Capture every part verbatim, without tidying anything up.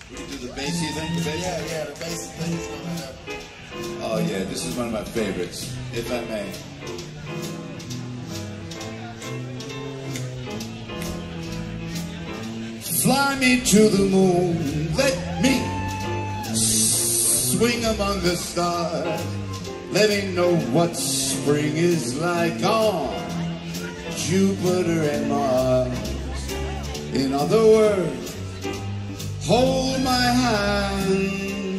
We do the bassy thing, the bass? Yeah, yeah, the bassy thing is gonna happen. Oh yeah, this is one of my favorites, if I may. Fly me to the moon, let me swing among the stars. Let me know what spring is like on Jupiter and Mars. In other words, hold my hand.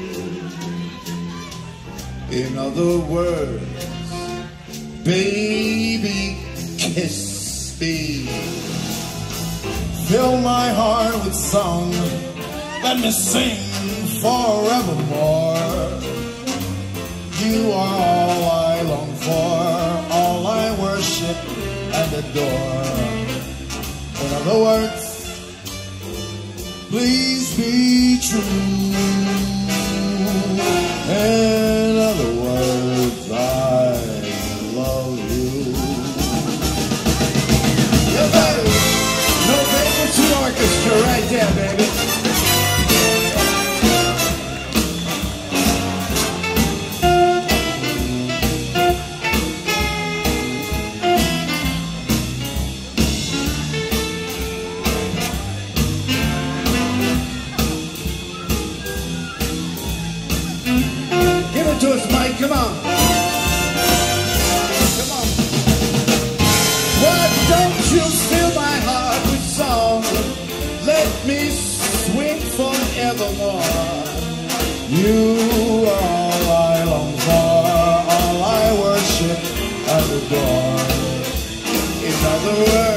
In other words, baby, kiss me. Fill my heart with song, let me sing forevermore. You are all I long for, all I worship and adore. In other words, please be true. In other words, I love you. Yeah, baby. No baby to orchestra right there, baby. To us, Mike, come on. Come on. Why don't you fill my heart with song? Let me swing forevermore. You are all I long for, all I worship and adore. In other words,